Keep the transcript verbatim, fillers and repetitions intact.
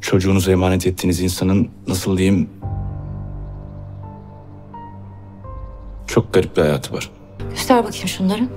çocuğunuzu emanet ettiğiniz insanın nasıl diyeyim çok garip bir hayatı var. Göster bakayım şunları.